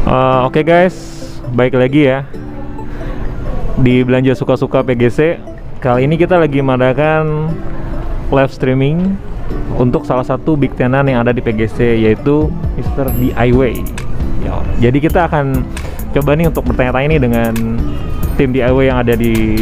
Oke guys, baik lagi ya di Belanja Suka-Suka PGC. Kali ini kita lagi mengadakan live streaming untuk salah satu big tenan yang ada di PGC, yaitu Mr. DIY. Jadi kita akan coba nih untuk bertanya-tanya nih dengan tim DIY yang ada di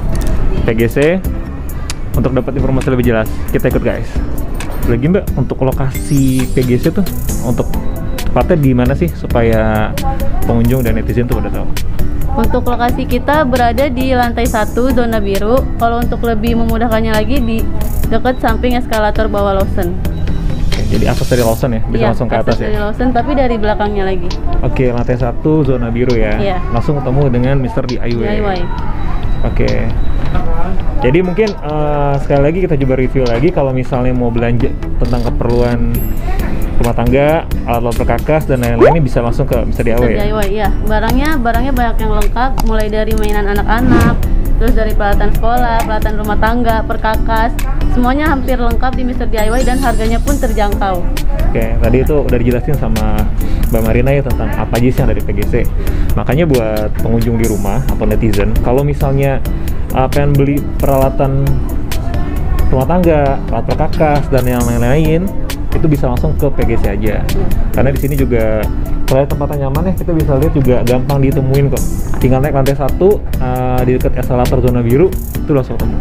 PGC untuk dapat informasi lebih jelas. Kita ikut guys. Lagi Mbak, untuk lokasi PGC tuh untuk tepatnya di mana sih supaya pengunjung dan netizen tuh pada tahu? Untuk lokasi kita berada di lantai 1 zona biru. Kalau untuk lebih memudahkannya lagi di dekat samping eskalator bawah Lawson. Oke, jadi atas dari Lawson ya, bisa langsung ke atas ya? Dari Lawson, tapi dari belakangnya lagi. Oke, lantai 1 zona biru ya. Iya. Langsung ketemu dengan Mr. DIY. Oke. Jadi mungkin sekali lagi kita coba review lagi kalau misalnya mau belanja tentang keperluan rumah tangga, alat-alat perkakas dan lain-lain, ini bisa langsung ke Mr. DIY ya? DIY, iya. Barangnya banyak yang lengkap, mulai dari mainan anak-anak, terus dari peralatan sekolah, peralatan rumah tangga, perkakas, semuanya hampir lengkap di Mr. DIY dan harganya pun terjangkau. Oke, tadi itu udah dijelasin sama Mbak Marina ya tentang apa aja sih yang ada di PGC. Makanya buat pengunjung di rumah atau netizen, kalau misalnya pengen beli peralatan rumah tangga, alat perkakas dan yang lain-lain, itu bisa langsung ke PGC aja. Karena di sini juga selain tempatnya nyaman ya, kita bisa lihat juga gampang ditemuin kok. Tinggal naik lantai 1 di dekat eskalator zona biru, itu langsung ketemu.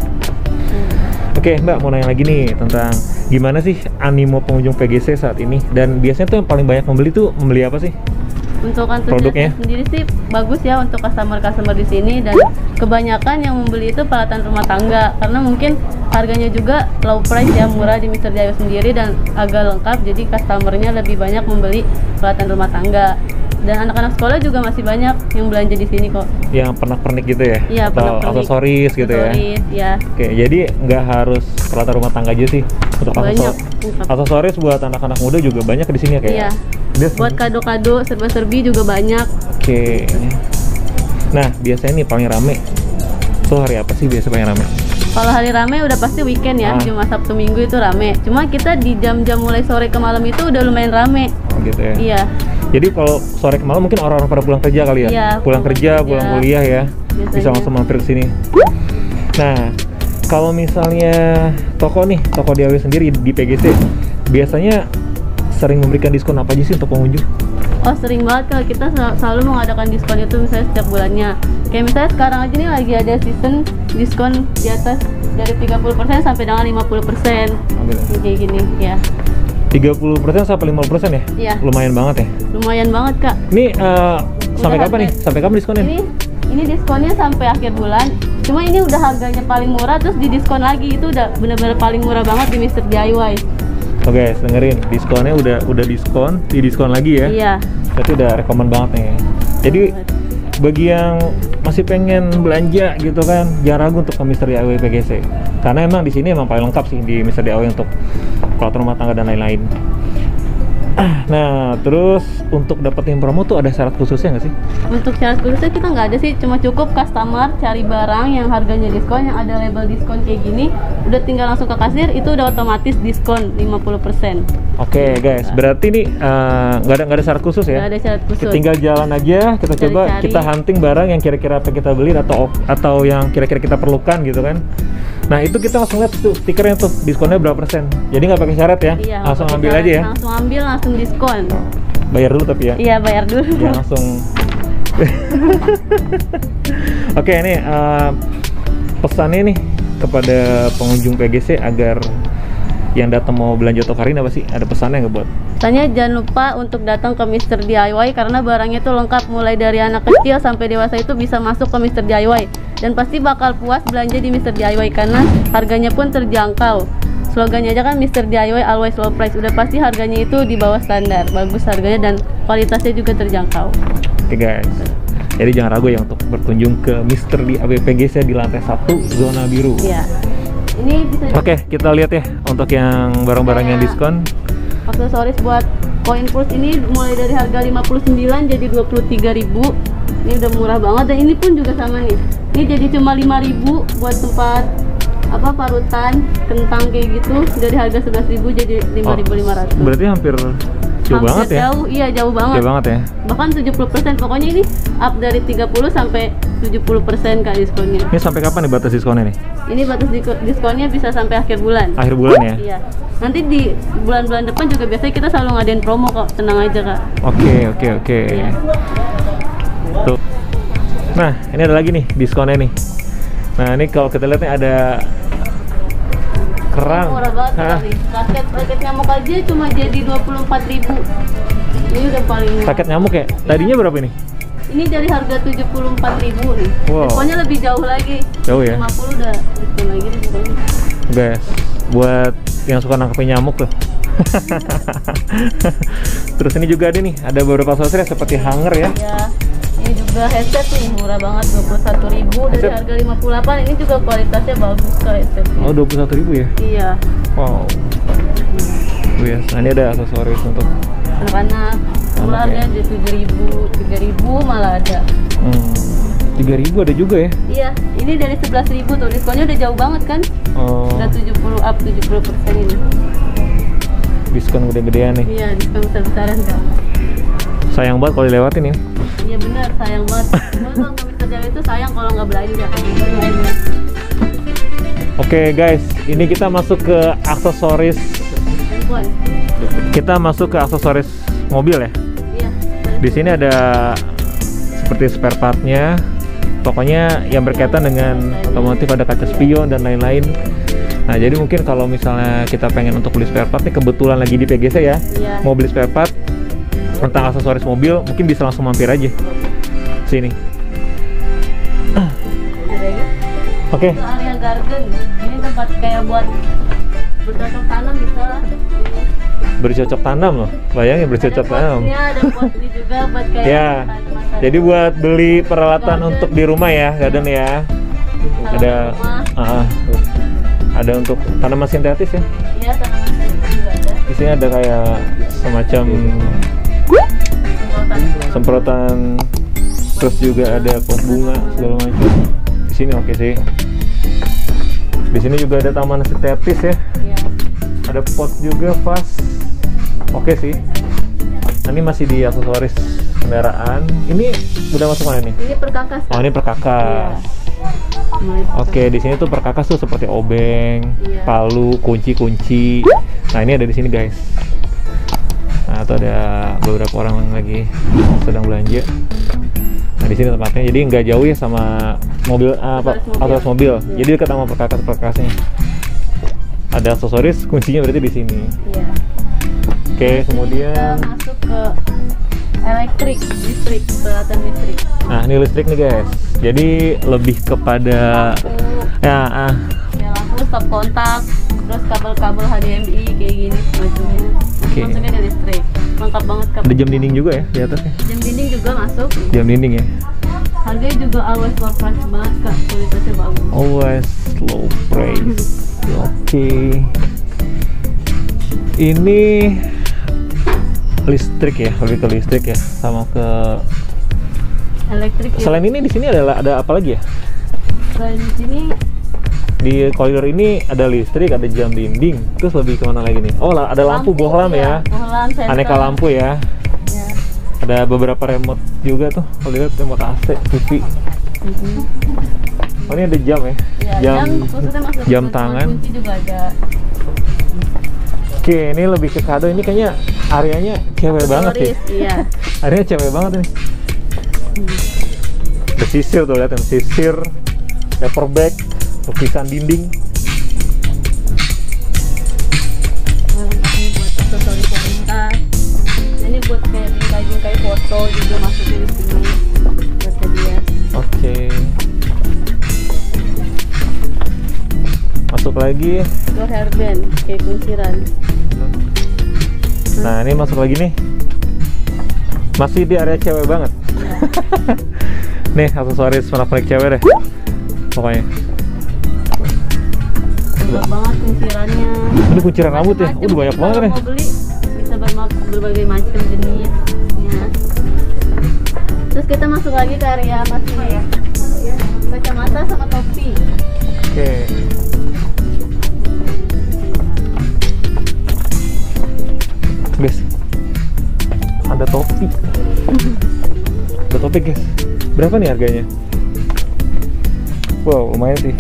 Oke Mbak, mau nanya lagi nih tentang gimana sih animo pengunjung PGC saat ini, dan biasanya tuh yang paling banyak membeli apa sih? Untuk produknya sendiri sih bagus ya untuk customer di sini, dan kebanyakan yang membeli itu peralatan rumah tangga karena mungkin harganya juga low price ya, murah di Mr. DIY sendiri dan agak lengkap, jadi customernya lebih banyak membeli peralatan rumah tangga. Dan anak-anak sekolah juga masih banyak yang belanja di sini kok. Yang pernak-pernik gitu ya? Iya, atau aksesoris gitu ya? Oke, jadi nggak harus peralatan rumah tangga aja sih. Untuk aksesoris buat anak-anak muda juga banyak di sini ya kayak? Iya. Buat kado-kado, serba-serbi juga banyak. Oke. Nah, biasanya nih paling rame tuh hari apa sih biasa paling rame? Kalau hari rame udah pasti weekend ya, Jumat, Sabtu, Minggu itu rame. Cuma kita di jam-jam mulai sore ke malam itu udah lumayan rame. Oh gitu ya? Iya. Jadi kalau sore ke malam mungkin orang-orang pada pulang kerja kali ya? Iya, pulang kerja, pulang kuliah ya? Biasanya. Bisa langsung mampir ke sini. Nah, kalau misalnya toko DIY sendiri di PGC, biasanya sering memberikan diskon apa aja sih untuk pengunjung? Oh, sering banget kalau kita selalu mengadakan diskon itu misalnya setiap bulannya. Kayak misalnya sekarang aja nih lagi ada season diskon di atas dari 30% sampai dengan 50%. Oh, gitu. Kayak gini ya. 30% sampai 50% ya? Iya. Lumayan banget ya? Lumayan banget Kak. Ini sampai kapan nih? Sampai kapan diskonnya? Ini diskonnya sampai akhir bulan. Cuma ini udah harganya paling murah terus didiskon lagi, itu udah bener-bener paling murah banget di Mr. DIY. Oke guys, dengerin, diskonnya udah didiskon lagi ya? Iya. Berarti udah rekomen banget nih. Jadi bagi yang masih pengen belanja gitu kan, jangan ragu untuk ke Mr. DIY PGC. Karena emang di sini emang paling lengkap sih di Mr. DIY untuk peralatan rumah tangga dan lain-lain. Nah, terus untuk dapetin promo tuh ada syarat khususnya nggak sih? Untuk syarat khususnya kita nggak ada sih, cuma cukup customer cari barang yang harganya diskon, yang ada label diskon kayak gini, udah tinggal langsung ke kasir, itu udah otomatis diskon 50%. Oke guys, berarti nih nggak ada syarat khusus ya? Nggak ada syarat khusus. Tinggal jalan aja, kita coba kita hunting barang yang kira-kira apa kita beli atau yang kira-kira kita perlukan gitu kan. Nah itu kita langsung lihat tuh stikernya tuh diskonnya berapa persen. Jadi nggak pakai syarat ya? Iya, langsung ambil aja ya? Langsung ambil, langsung diskon. Bayar dulu tapi ya? Iya, bayar dulu. Ya langsung. Oke, ini pesannya nih kepada pengunjung PGC agar yang datang mau belanja toko hari ini apa sih? Ada pesannya nggak buat? Pesannya jangan lupa untuk datang ke Mr. DIY karena barangnya itu lengkap, mulai dari anak kecil sampai dewasa itu bisa masuk ke Mr. DIY, dan pasti bakal puas belanja di Mr. DIY karena harganya pun terjangkau. Slogannya aja kan Mr. DIY always low price, udah pasti harganya itu di bawah standar, bagus harganya dan kualitasnya juga terjangkau. Oke guys, jadi jangan ragu ya untuk berkunjung ke Mr. DIY PGC di lantai 1 zona biru. Iya. Ini bisa. Oke, kita lihat ya untuk yang barang-barang yang diskon. Aksesoris buat koin purs ini mulai dari harga 59 jadi 23.000. Ini udah murah banget, dan ini pun juga sama nih. Ini jadi cuma 5.000 buat tempat parutan, kentang kayak gitu, dari harga 11.000 jadi 5.500. Berarti hampir Jauh banget ya? Jauh, iya jauh banget. Jauh banget ya? Bahkan 70%, pokoknya ini up dari 30 sampai 70% Kak diskonnya. Ini sampai kapan nih batas diskonnya nih? Ini batas diskonnya bisa sampai akhir bulan. Akhir bulan ya? Iya. Nanti di bulan-bulan depan juga biasanya kita selalu ngadain promo kok, tenang aja Kak. Oke. Iya. Tuh. Nah, ini ada lagi nih diskonnya nih. Nah, ini kalau kita lihat nih ada kerang. Murah banget kali. Paket nyamuk aja cuma jadi 24.000. Ini udah paling murah. Paket nyamuk ya? Tadinya berapa ini? Ini dari harga 74.000 nih. Wow. Diskonnya lebih jauh lagi. Jauh ya? 50 udah diskon lagi nih diskonnya. Guys, buat yang suka nangkepin nyamuk tuh. Terus ini juga ada nih, ada beberapa aksesoris seperti hanger ya. Iya. Ini juga headset nih, murah banget 21.000 dari harga 58. Ini juga kualitasnya bagus kok headsetnya. Oh, 21.000 ya? Iya. Wow. Yes. Nah, ini ada aksesoris untuk Anak-anak. Murah Anak ya? ada 7.000 malah ada. 3.000 ada juga ya? Iya, ini dari 11.000 tuh, diskonnya udah jauh banget kan? Oh, Udah 70% ini. diskon gede-gedean nih. Iya, diskon besar-besaran kan. Sayang banget kalau dilewatin ya. Iya benar, sayang banget. Kalau nggak bisa jalan itu sayang kalau nggak belanja. Oke guys, ini kita masuk ke aksesoris. Handphone. Kita masuk ke aksesoris mobil ya. Iya. Di sini ada seperti spare partnya. Pokoknya yang berkaitan dengan otomotif, ada kaca spion dan lain-lain. Nah, jadi mungkin kalau misalnya kita pengen untuk beli spare part nih, kebetulan lagi di PGC ya, Iya. mau beli spare part tentang aksesoris mobil, mungkin bisa langsung mampir aja sini. Ada ini. Oke. Itu area garden. Ini tempat kayak buat bercocok tanam bisa lah. Bercocok tanam loh, bayangin bercocok tanam. Ada potnya juga buat kayak Ya, tanaman-tanaman. jadi buat beli peralatan Garden. untuk di rumah ya, garden ya. Ada, ada untuk tanaman sintetis ya. Iya, tanaman sayur juga ada. Di sini ada kayak semacam semprotan, terus juga ada pot bunga segala macam. Di sini oke sih. Di sini juga ada taman sintetis ya. Iya. Ada pot juga, vas. Oke sih. Nah, ini masih di aksesoris kendaraan. Ini udah masuk mana nih? Ini perkakas. Oh, ini perkakas. Oke, di sini tuh perkakas tuh seperti obeng, Iya. palu, kunci-kunci. Nah, ini ada di sini guys. Nah, atau ada beberapa orang yang lagi sedang belanja. Nah, di sini tempatnya. Jadi nggak jauh ya sama mobil, aksesoris mobil. Iya. Jadi dekat sama perkakas-perkasnya. Ada aksesoris, kuncinya berarti di sini. Iya. Oke, kemudian. Kita masuk ke listrik, peralatan listrik. Nah, ini listrik nih guys. Jadi lebih kepada Ya, lampu, stop kontak, terus kabel-kabel HDMI kayak gini semacamnya. Oke. Masuknya di listrik. Lengkap banget kabel. ada jam dinding juga ya di atasnya. Jam dinding juga masuk. Jam dinding ya. Harganya juga always low price banget Kak, kualitasnya bagus. Always low price. Oke. Ini listrik ya, lebih ke listrik ya, sama ke. Elektrik ya. Selain ini di sini ada apa lagi ya? Selain di sini Di koridor ini ada listrik, ada jam dinding. Terus lebih kemana lagi nih? Oh, ada lampu bohlam ya. Bohlam, sensor. Aneka lampu ya. Ya. Ada beberapa remote juga tuh. Kalau lihat remote AC, TV. Oh, ini ada jam ya? Ya, khususnya masuk jam ke tangan. kunci juga ada. Oke, ini lebih ke kado. Ini kayaknya areanya cewek banget ya. Iya. Areanya cewek banget ini. Ada sisir tuh, lihat sisir, paper bag, lukisan dinding. Ini buat aksesoris wanita. Ini buat kayak bingkai foto juga masuknya di sini. Buat hadiah. Oke. Masuk lagi. Door hairband kayak kunciran. Nah, ini masuk lagi nih. Masih di area cewek banget. Nih, aksesoris pernak-pernik cewek deh. Pokoknya. Banyak banget kuncirannya. Ini kunciran rambut ya? Udah banyak banget nih. Kalau mau beli bisa berbagai macam jenisnya. Terus kita masuk lagi ke area masih ya. Kacamata sama topi. Oke. Guys, topi. Ada topi guys. Berapa nih harganya? Wow, lumayan sih.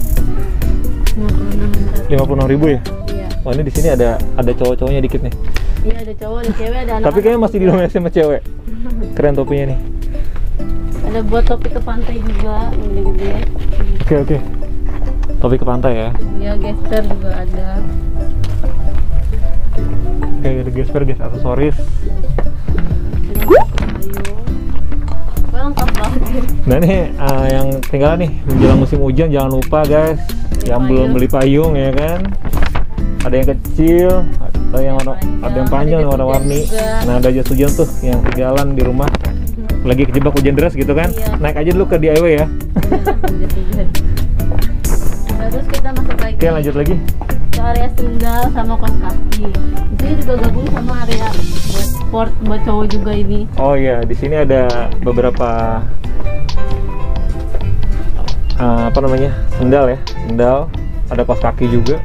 56.000 ya? Iya. Wah, ini di sini ada cowok-cowoknya dikit nih. Iya, ada cowok, ada cewek, ada anak. Tapi kayaknya masih didominasi sama cewek. Keren topinya nih. Ada buat topi ke pantai juga, yang gede-gede. Oke. Topi ke pantai ya. Iya, gesper juga ada. Oke, ada gesper guys, aksesoris. Ayo. Wah, lengkap banget. Nah nih yang tinggal nih menjelang musim hujan, jangan lupa guys, yang belum beli payung ya kan. Ada yang kecil, ada yang panjang, yang warna-warni. Nah, ada jas hujan tuh yang ketinggalan di rumah. Lagi kejebak hujan deras gitu kan. Iya. Naik aja dulu ke DIY ya. Terus kita masuk lagi. Oke, lanjut lagi. Ke area sendal sama kaos kaki. Di sini juga gabung sama area buat sport buat cowok juga ini. Oh iya, di sini ada beberapa apa namanya, sendal ya, sendal. Ada kaos kaki juga.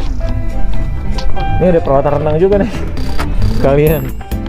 Ini ada peralatan renang juga nih, sekalian.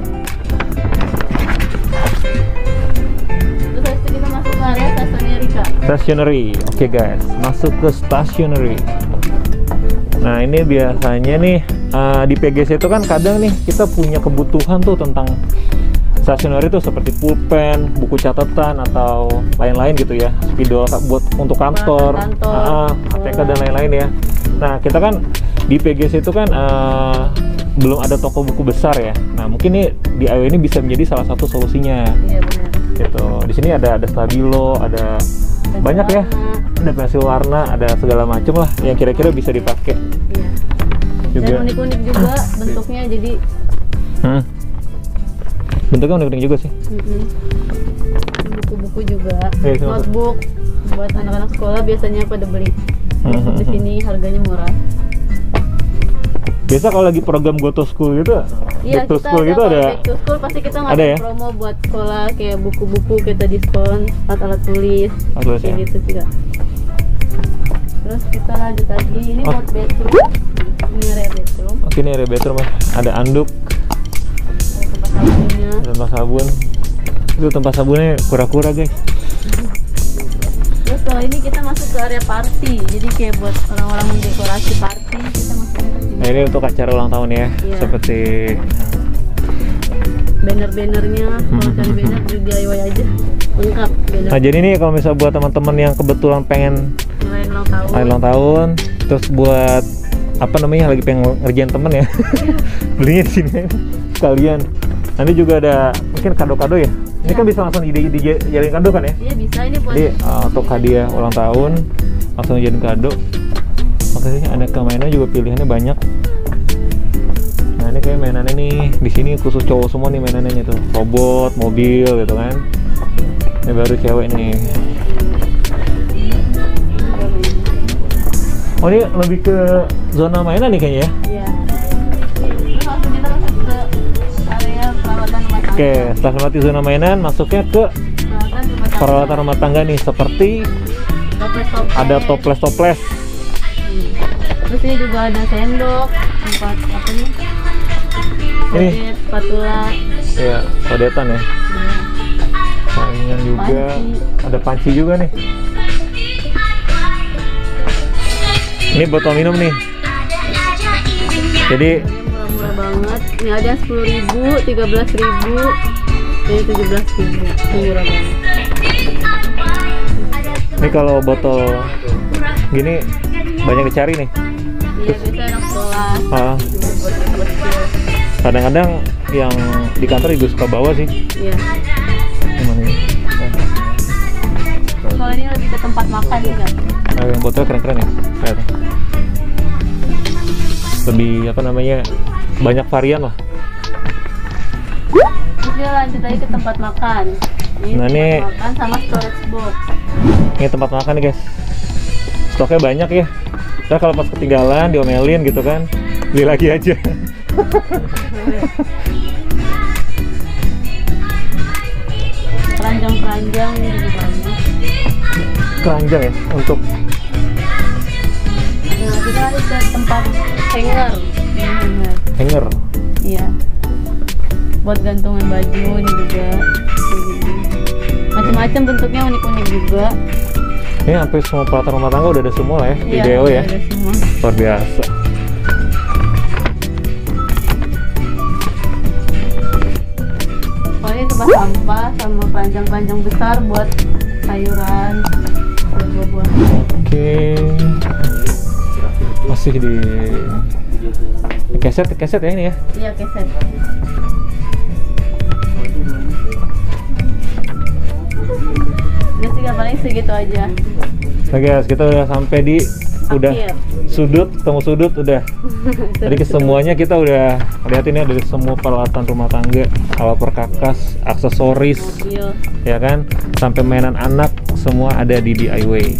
Terus habis itu kita masuk ke area stationery, Kak. Stationery, oke guys, masuk ke stationery. Nah ini biasanya nih di PGC itu kan kadang nih kita punya kebutuhan tuh tentang stationery tuh seperti pulpen, buku catatan atau lain-lain gitu ya, spidol buat untuk kantor, ATK dan lain-lain ya. Nah kita kan di PGC itu kan belum ada toko buku besar ya. Nah mungkin nih DIY ini bisa menjadi salah satu solusinya. Iya benar. Gitu. Di sini ada stabilo, ada banyak ya, ada pensil warna, ada segala macam lah yang kira-kira bisa dipakai. Iya. Juga. Dan unik-unik juga bentuknya, jadi bentuknya unik-unik juga sih. Buku-buku juga, Iya, notebook buat anak-anak sekolah biasanya pada beli. Di sini harganya murah. Biasa kalau lagi program Go to School gitu, Iya, Back to kita School gitu kalau ada. Back to School pasti kita Ada ngasih ya? promo buat sekolah, kayak buku-buku kita diskon, alat tulis, Tulis kayak ya. gitu sih Kak. Terus kita lanjut lagi, ini buat bedroom. Ini area bedroom, Oke, ini area bedroom ya. Ada anduk, ada tempat sabunnya. ada tempat sabun. Itu tempat sabunnya kura-kura guys. Terus kalau ini kita masuk ke area party, jadi kayak buat orang-orang mendekorasi party, kita masuknya ke sini. Nah ini untuk acara ulang tahun ya, Iya. seperti Banner-bannernya, kalau cari banner di DIY aja, lengkap banner. Nah jadi nih kalau misalnya buat teman-teman yang kebetulan pengen Ngerayain ulang tahun. ulang tahun, terus buat apa namanya lagi pengen ngerjain temen ya, belinya di sini sekalian. Nanti juga ada mungkin kado-kado ya. Ini kan bisa langsung dijadiin kado kan ya? Iya bisa, ini buat Jadi untuk hadiah ulang tahun langsung jadiin kado. Oke, ada mainan juga pilihannya banyak. Nah ini kayak mainannya nih di sini khusus cowok semua nih mainannya tuh, robot, mobil gitu kan. Ini baru cewek nih. Oh ini lebih ke zona mainan nih kayaknya ya? Iya. Terus langsung kita masuk ke area perawatan rumah tangga. Oke, setelah melewati zona mainan, masuknya ke peralatan rumah tangga nih, seperti Toples-toples. ada toples-toples. Terus ini juga ada sendok, tempat apa nih? Ini. Kodet, spatula. Ya, sodetan ya. Iya. Saringan juga, Panci. ada panci juga nih. Ini botol minum nih. Jadi Ini murah-murah banget. Ini ada yang 10.000, 13.000, ini 17.000. Ini murah banget. ini kalau botol gini banyak dicari nih. Iya, biasa anak sekolah. Ah, Buat kecil. kadang-kadang yang di kantor juga suka bawa sih. Iya. Gimana ini? Kalau ini lebih ke tempat makan juga. Nah, yang botol keren-keren ya. Lihat. Lebih apa namanya? Banyak varian lah. Terus dia lanjut lagi ke tempat makan. Ini Nah, tempat ini- makan sama storage box. Ini tempat makan nih guys. Stoknya banyak ya. Ntar kalau pas ketinggalan diomelin gitu kan, beli lagi aja. Keranjang-keranjang ini juga banyak. Keranjang ya untuk Nah, kita lanjut ke tempat hanger. Hanger. hanger. Iya. buat gantungan baju ini juga kayak gini. Macam-macam bentuknya, unik-unik juga. Ini sampai semua peralatan rumah tangga udah ada semua lah ya di Iya, DIY ya. ada semua. Luar biasa. Pokoknya tempat sampah sama keranjang-keranjang besar buat sayuran, buat buah-buahan. Oke. Masih di keset ya ini ya. Iya, keset. Udah sih, paling segitu aja. Oke guys, kita udah sampai di Akhir. temu sudut udah. Jadi semuanya kita udah lihatin ya, dari semua peralatan rumah tangga, alat perkakas, aksesoris, Iya. ya kan, sampai mainan anak semua ada di DIY.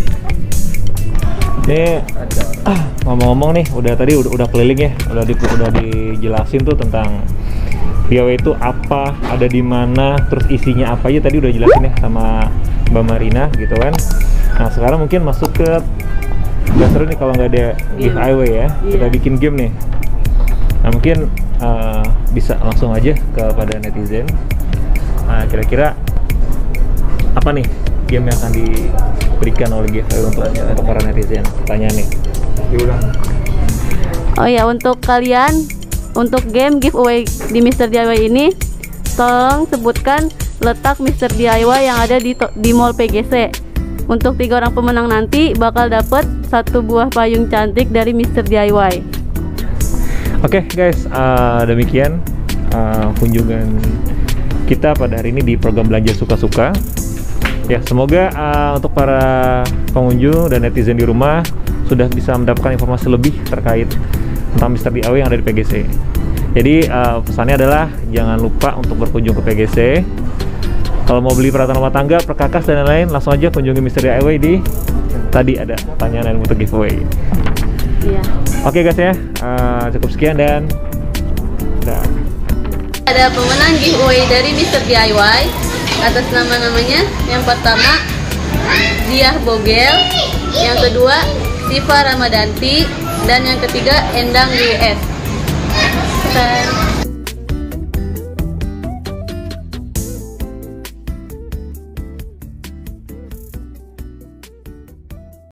Ini ngomong-ngomong nih, udah keliling ya, udah dijelasin tuh tentang DIY itu apa, ada di mana, terus isinya apa aja tadi udah jelasin ya sama Mbak Marina gitu kan. Nah sekarang mungkin masuk ke nggak seru nih kalau nggak ada giveaway ya. Kita bikin game nih. Nah mungkin bisa langsung aja kepada netizen. Nah kira-kira apa nih game yang akan diberikan oleh giveaway untuk para netizen? Pertanyaan nih. Diulang. Oh ya, untuk kalian, untuk game giveaway di Mr. DIY ini, tolong sebutkan letak Mr. DIY yang ada di Mall PGC. Untuk 3 orang pemenang nanti bakal dapet 1 buah payung cantik dari Mr. DIY. Oke guys, demikian kunjungan kita pada hari ini di program Belanja Suka-Suka. Ya, semoga untuk para pengunjung dan netizen di rumah sudah bisa mendapatkan informasi lebih terkait tentang Mr. DIY yang ada di PGC. Jadi pesannya adalah jangan lupa untuk berkunjung ke PGC. Kalau mau beli peralatan rumah tangga, perkakas dan lain-lain, langsung aja kunjungi Mr. DIY di tadi ada pertanyaan untuk giveaway. Iya. Oke guys ya, cukup sekian dan udah. Ada pemenang giveaway dari Mr. DIY atas nama-namanya. Yang pertama Diah Bogel, yang kedua Siva Ramadanti, dan yang ketiga Endang US.